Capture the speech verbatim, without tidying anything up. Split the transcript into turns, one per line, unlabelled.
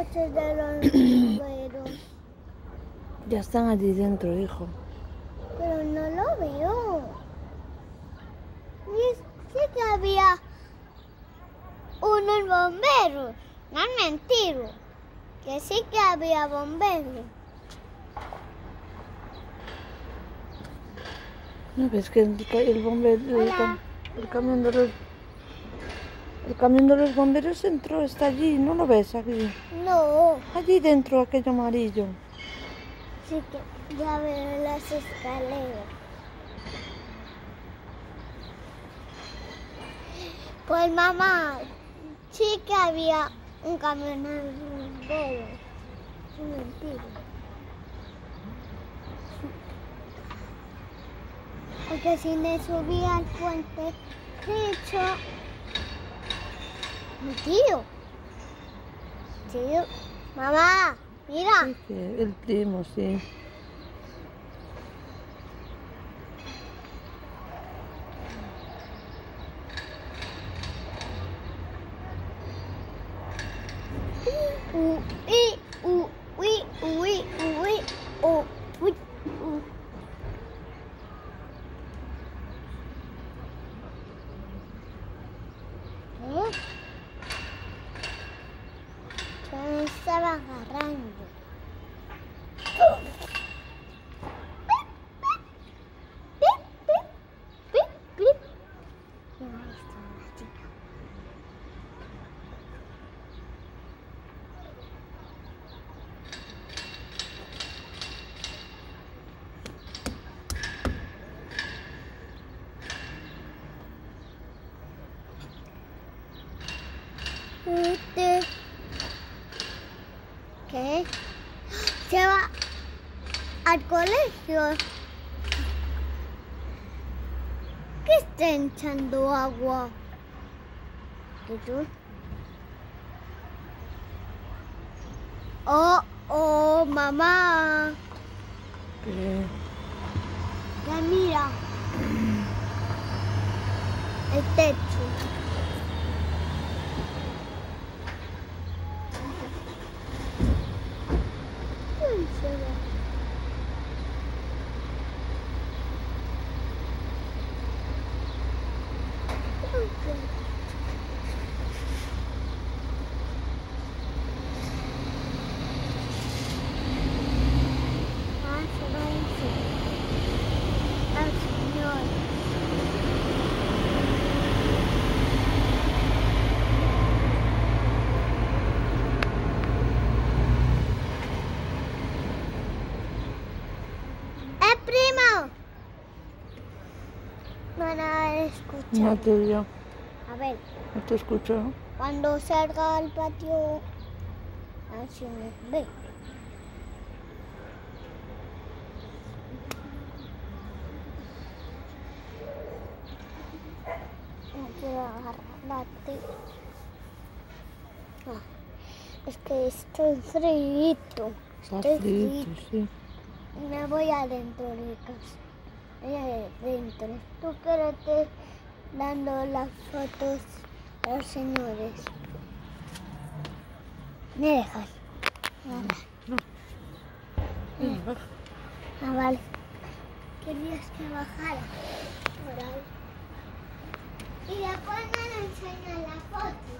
coches de los bomberos?
Ya están allí dentro, hijo.
Pero no lo veo. Y sí que había unos bomberos. No es mentira. Que sí que había bomberos.
¿No ves que el, ca- el bombero, el,
Hola.
cam- el camión de los, el camión de los bomberos entró, está allí, ¿no lo ves aquí?
No.
Allí dentro, aquello amarillo.
Sí que ya veo las escaleras. Pues mamá, sí que había un camión de bomberos. Es mentira. Porque si me subía al puente, de hecho, mi tío. Tío, mamá, mira.
Sí, que el primo, sí.
U, i, u, ui, ui, ui, u, ui, u. ¿Eh? Yo me estaba agarrando. Pip, pip, pip, pip. Y ahí está la chica. Este, ¿qué? Se va al colegio. ¿Qué está echando agua? ¿Y tú? Oh, oh, mamá.
Que
Ya mira. El techo. ¿Quién se va? ¿Quién se va? Ah, se va ese. Al señor. ¡Eh, primo! No, no escucha.
no te oigo,
A ver,
no te escucho.
cuando salga al patio, así me ve. No quiero agarrarte. Ah, es que estoy frito.
Está
Estoy
frito,
frito.
sí.
Me voy adentro de casa. Voy adentro. Tú quédate dando las fotos a los señores. ¿Me dejas? Nada.
No. Venga, baja.
Ah, vale. Querías que bajara por ahí. Y después me enseñan la foto.